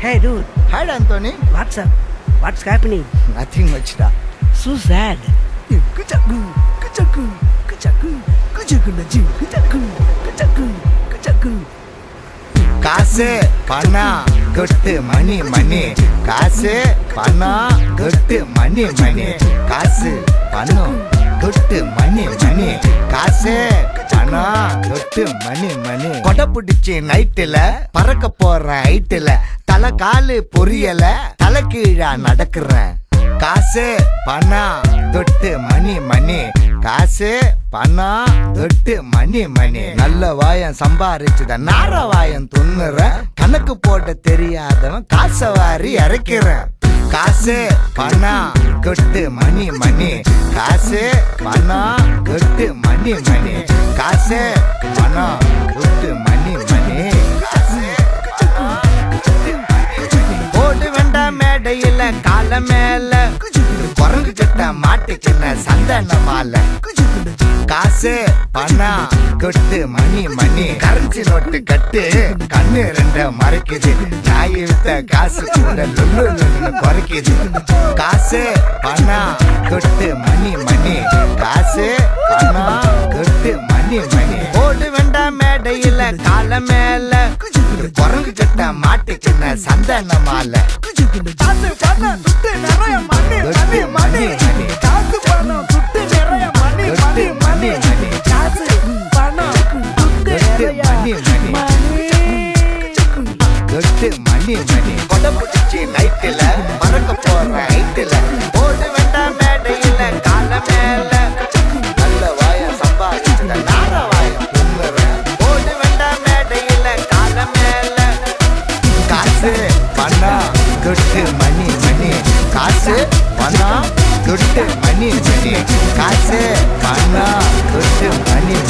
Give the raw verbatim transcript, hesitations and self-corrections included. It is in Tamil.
Hey dude. Hi Anthony. What's up? What's happening? Nothing much da. So sad. Kuchaku, kuchaku, kuchaku, kuchaku na ji, kuchaku, kuchaku, kuchaku. Kasu Panam, good money, money. Kasu Panam, good money, money. Kasu Panam, good money, money. Kasu Panam, good money, money. Koda pudichi night la, paraka pora height la. Tala kaale poriyala, tala keela nadakkuren. Kasu Panam, good money, money. Kasu Panam, good money, money. Nalla vayan sambarichudha nara vayan thunnura kanakku poda theriyadhavan kaasavari arakkira. Kasu Panam, good money, money. Kasu Panam, good money, money. Kasu Panam, good money, money. Kasu ஓடு வேண்டா மேடையில கால மேல குரங்கு சட்ட மாட்டிக்கின சந்தன மாலை. காசு பணம் கொட்டு மணி மணி கரன்சி நோட்டு கட்டு கண்ணு ரெண்ட மறைக்குது. நாய் வித்த காசு கூட லுல்லு லுல்லு குறைக்குது. காசு பணம் கொட்டு மணி மணி. காசு பணம் கொட்டு மணி மணி. ஓடு வேண்டா மேடையில கால மேல குரங்கு சட்ட மாட்டிக்கின சந்தன மாலை. காசு பணம் துட்டு நிறைய மணி மணி மணி. காசு பணம் துட்டு நிறைய மணி மணி மணி. காசு பணம் துட்டு நிறைய மணி மணி. கொட்டு மணி மணி. கொட புடிச்சி நைட்ல மறக்க போற ஹைட்ல ஓடு வேண்டா மேடையில கால மேல நல்ல வாய சம்பாதிச்சத நார வாய தும்முற. ஓடு வேண்டா மேடையில கால மேல. காசு பணம் கொட்டு மணி மணி. காசு பணம் கொட்டு மணி மணி. காசு பணம் கொட்டு மணி